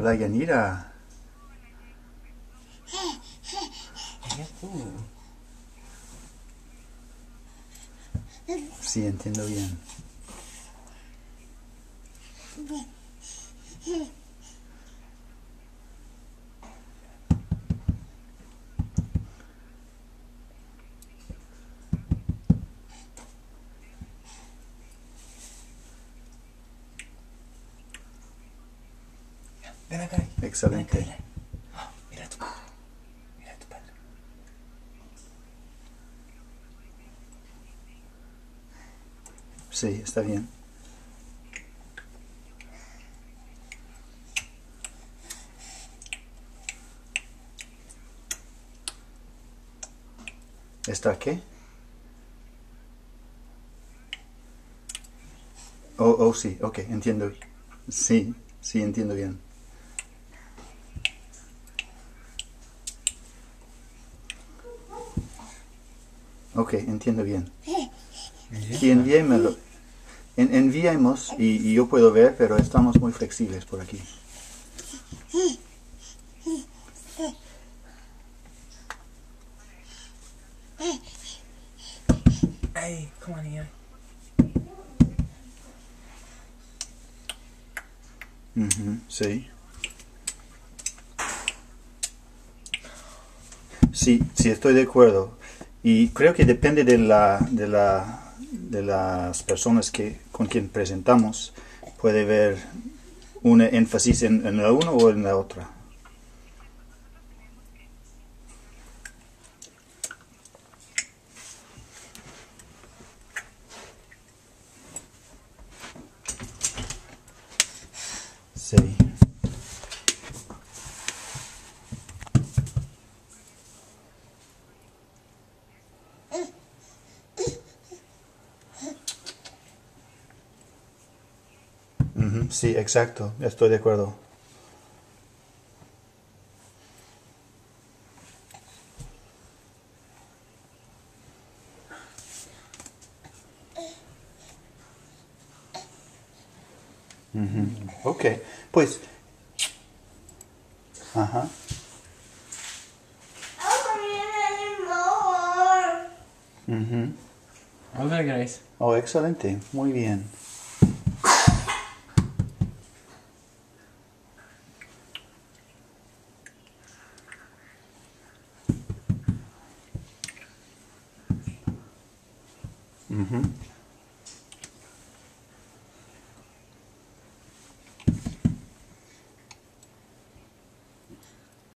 ¿verdad, Yanira? Sí, entiendo bien. Ven acá. Excelente. Ven acá, mira a tu padre. Mira a tu padre. Sí, está bien. ¿Está qué? Oh, sí, ok, entiendo. Sí, sí, entiendo bien. Ok, entiendo bien. Sí, envíemelo. Enviemos y yo puedo ver, pero estamos muy flexibles por aquí. Hey, come on here. Sí. Sí, sí, estoy de acuerdo. Y creo que depende de las personas con quien presentamos. Puede haber un énfasis en la una o en la otra. Sí. Sí, exacto, estoy de acuerdo. Ok, pues, ajá. Hola, Grace. Oh, excelente, muy bien.